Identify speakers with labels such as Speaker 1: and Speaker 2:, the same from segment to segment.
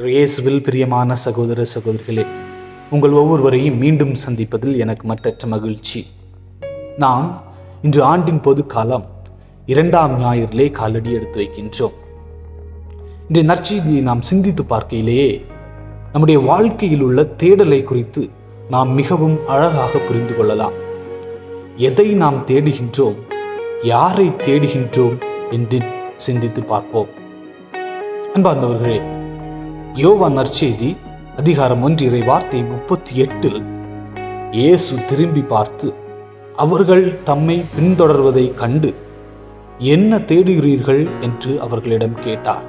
Speaker 1: இயேசுவில் பிரியமான சகோதர சகோதரிகளே, உங்கள் ஒவ்வொருவரையும் மீண்டும் சந்திப்பதில் எனக்கு மற்றற்ற மகிழ்ச்சி. நாம் இன்று ஆண்டின் பொது காலம் 2ஆம் ஞாயிறிலே காலடி எடுத்து வைக்கின்றோம். இன்றைய நற்செய்தியை நாம் சிந்தித்து பார்க்கையிலேயே நம்முடைய வாழ்க்கையில் உள்ள தேடலை குறித்து நாம் மிகவும் அழகாக புரிந்து கொள்ளலாம். எதை நாம் தேடுகின்றோம், யாரை தேடுகின்றோம் என்று சிந்தித்து பார்ப்போம். அன்பார்ந்தவர்களே, யோவான் நற்செய்தி அதிகாரம் 1 இறை வார்த்தை 38 இயேசு திரும்பி பார்த்து அவர்கள் தம்மை பின்தொடர்வதை கண்டு என்ன தேடுகிறீர்கள் என்று அவர்களிடம் கேட்டார்.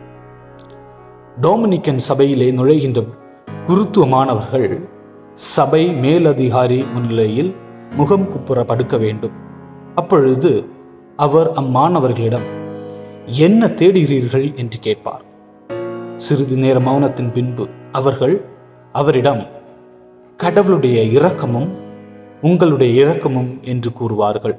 Speaker 1: டொமினிக்கன் சபையிலே நுழைகின்ற குருத்துவமானவர்கள் சபை மேலதிகாரி முன்னிலையில் முகம் குப்புற படுக்க வேண்டும். அப்பொழுது அவர் அம்மாணவர்களிடம் என்ன தேடுகிறீர்கள் என்று கேட்பார். சிறிது நேர மௌனத்தின் பின்பு அவர்கள் அவரிடம் கடவுளுடைய இரக்கமும் உங்களுடைய இரக்கமும் என்று கூறுவார்கள்.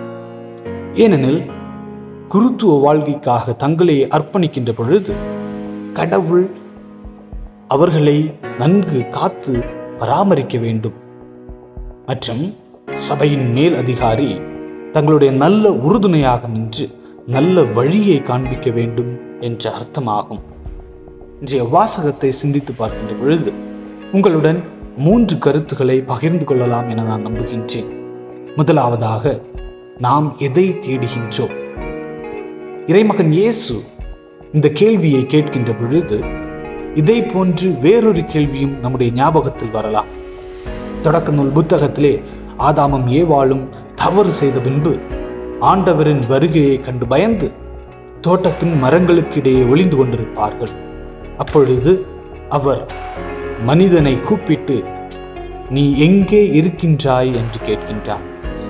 Speaker 1: ஏனெனில் குருத்துவ வாழ்க்கைக்காக தங்களை அர்ப்பணிக்கின்ற பொழுது கடவுள் அவர்களை நன்கு காத்து பராமரிக்க வேண்டும் மற்றும் சபையின் மேல் அதிகாரி தங்களுடைய நல்ல உறுதுணையாக நின்று நல்ல வழியை காண்பிக்க வேண்டும் என்ற அர்த்தமாகும். இன்றைய வாசகத்தை சிந்தித்து பார்க்கின்ற பொழுது உங்களுடன் 3 கருத்துக்களை பகிர்ந்து கொள்ளலாம் என நான் நம்புகின்றேன். முதலாவதாக, நாம் எதை தேடுகின்றோம்? இறைமகன் இயேசு இந்த கேள்வியை கேட்கின்ற பொழுது இதை போன்று வேறொரு கேள்வியும் நம்முடைய ஞாபகத்தில் வரலாம். தொடக்க நூல் புத்தகத்திலே ஆதாமும் ஏவாளும் தவறு செய்த பின்பு ஆண்டவரின் வருகையை கண்டு பயந்து தோட்டத்தின் மரங்களுக்கு இடையே ஒளிந்து கொண்டிருப்பார்கள். அப்பொழுது அவர் மனிதனை கூப்பிட்டு, நீ எங்கே இருக்கின்றாய் என்று கேட்கின்றார்.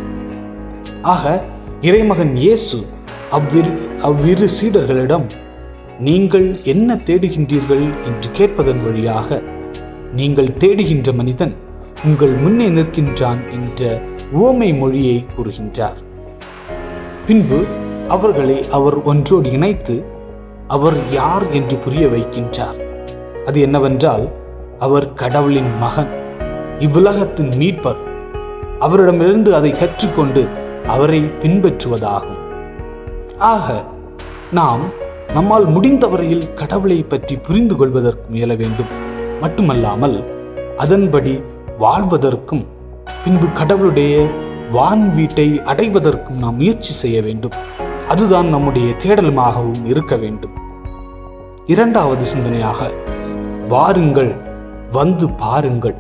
Speaker 1: ஆக இறைமகன் இயேசு அவ்விரு சீடர்களிடம் நீங்கள் என்ன தேடுகின்றீர்கள் என்று கேட்பதன் வழியாக நீங்கள் தேடுகின்ற மனிதன் உங்கள் முன்னே நிற்கின்றான் என்ற உவமை மொழியை கூறுகின்றார். பின்பு அவர்களை அவர் ஒன்றோடு இணைத்து அவர் யார் என்று புரிய வைக்கின்றார். அது என்னவென்றால், அவர் கடவுளின் மகன், இவ்வுலகத்தின் மீட்பர். அவரிடமிருந்து அதை கற்றுக்கொண்டு அவரை பின்பற்றுவதாகும். ஆக நாம் நம்மால் முடிந்தவரையில் கடவுளை பற்றி புரிந்து கொள்வதற்கு முயல வேண்டும். மட்டுமல்லாமல் அதன்படி வாழ்வதற்கும் பின்பு கடவுளுடைய வான் வீட்டை அடைவதற்கும் நாம் முயற்சி செய்ய வேண்டும். அதுதான் நம்முடைய தேடலுமாகவும் இருக்க வேண்டும். இரண்டாவது சிந்தனையாக, வாருங்கள், வந்து பாருங்கள்.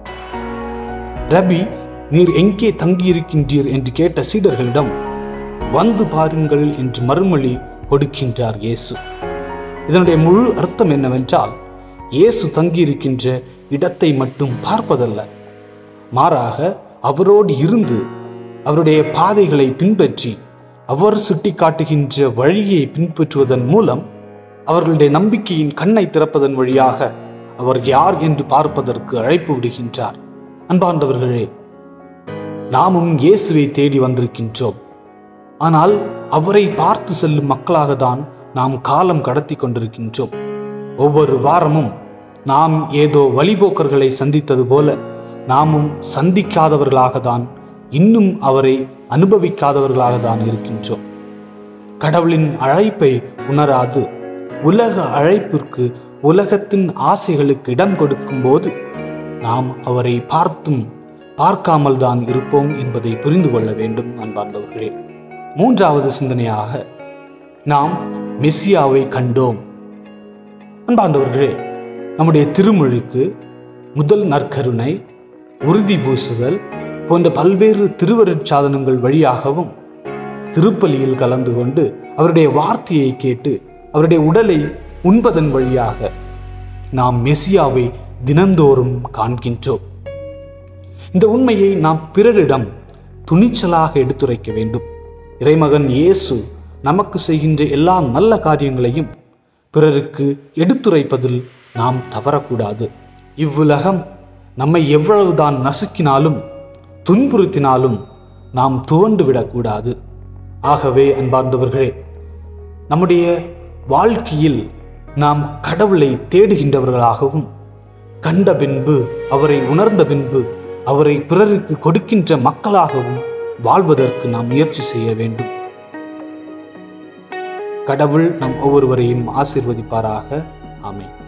Speaker 1: ரபி, நீர் எங்கே தங்கியிருக்கின்றீர் என்று கேட்ட சீடர்களிடம் வந்து பாருங்கள் என்று மறுமொழி கொடுக்கின்றார் இயேசு. இதனுடைய முழு அர்த்தம் என்னவென்றால், இயேசு தங்கியிருக்கின்ற இடத்தை மட்டும் பார்ப்பதல்ல, மாறாக அவரோடு இருந்து அவருடைய பாதைகளை பின்பற்றி அவர் சுட்டி காட்டுகின்ற வழியை பின்பற்றுவதன் மூலம் அவர்களுடைய நம்பிக்கையின் கண்ணை திறப்பதன் வழியாக அவர் யார் என்று பார்ப்பதற்கு அழைப்பு விடுகின்றார். அன்பார்ந்தவர்களே, நாமும் இயேசுவை தேடி வந்திருக்கின்றோம். ஆனால் அவரை பார்த்து செல்லும் மக்களாக தான் நாம் காலம் கடத்தி கொண்டிருக்கின்றோம். ஒவ்வொரு வாரமும் நாம் ஏதோ வழிபோக்கர்களை சந்தித்தது போல நாமும் சந்திக்காதவர்களாக தான், இன்னும் அவரை அனுபவிக்காதவர்களாக தான் இருக்கின்றோம். கடவுளின் அழைப்பை உணராது உலக அழைப்பிற்கு, உலகத்தின் ஆசைகளுக்கு இடம் கொடுக்கும் போது நாம் அவரை பார்த்தும் பார்க்காமல் தான் இருப்போம் என்பதை புரிந்து கொள்ள வேண்டும். அன்பார்ந்தவர்களே, மூன்றாவது சிந்தனையாக, நாம் மெசியாவை கண்டோம். அன்பார்ந்தவர்களே, நம்முடைய திருமொழிக்கு முதல் நற்கருணை, உறுதி பூசுதல் போன்ற பல்வேறு திருவருட்சாதனங்கள் வழியாகவும் திருப்பலியில் கலந்து கொண்டு அவருடைய வார்த்தையை கேட்டு அவருடைய உடலை உண்பதன் வழியாக நாம் மெசியாவை தினந்தோறும் காண்கின்றோம். இந்த உண்மையை நாம் பிறரிடம் துணிச்சலாக எடுத்துரைக்க வேண்டும். இறைமகன் இயேசு நமக்கு செய்கின்ற எல்லா நல்ல காரியங்களையும் பிறருக்கு எடுத்துரைப்பதில் நாம் தவறக்கூடாது. இவ்வுலகம் நம்மை எவ்வளவுதான் நசுக்கினாலும் துன்புறுத்தினாலும் நாம் துவண்டு விடக்கூடாது. ஆகவே அன்பார்ந்தவர்களே, நம்முடைய வாழ்க்கையில் நாம் கடவுளை தேடுகின்றவர்களாகவும், கண்ட பின்பு அவரை உணர்ந்த பின்பு அவரை பிறருக்கு கொடுக்கின்ற மக்களாகவும் வாழ்வதற்கு நாம் முயற்சி செய்ய வேண்டும். கடவுள் நம் ஒவ்வொருவரையும் ஆசீர்வதிப்பாராக. ஆமென்.